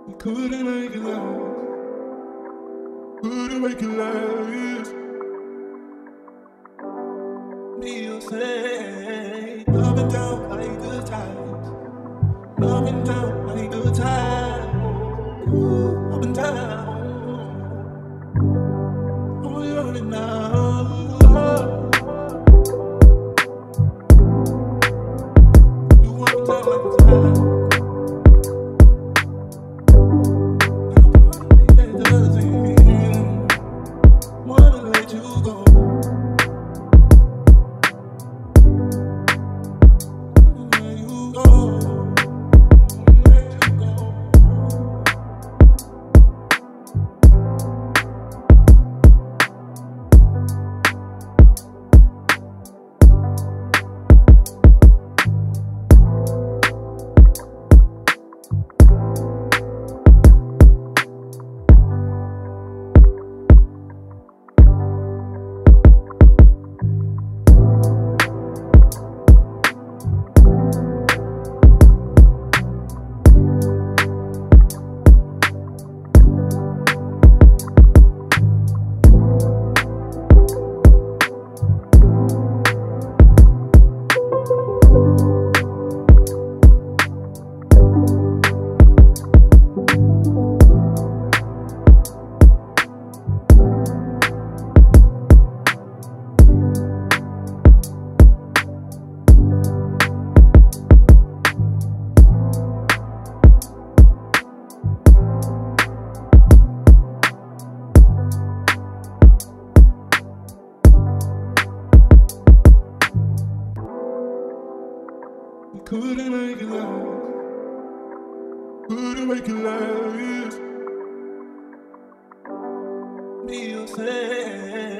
You couldn't make it last. Couldn't make it last. Me, you say, up and down like good times. Up and down like good times. Ooh, up and down. Oh, you're running now. You up and down like good times. It doesn't wanna let you go. Let you go. Let you go. You couldn't make it last. Couldn't make it last. Me, you say.